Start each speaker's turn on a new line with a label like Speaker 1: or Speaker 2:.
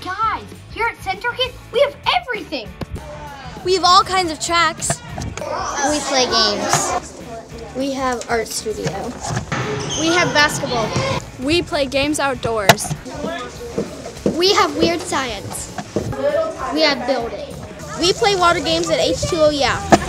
Speaker 1: Guys, here at CentriKid, we have everything.
Speaker 2: We have all kinds of tracks.
Speaker 3: We play games. We have art studio.
Speaker 2: We have basketball. We play games outdoors.
Speaker 3: We have weird science. We have building.
Speaker 2: We play water games at H2O, yeah.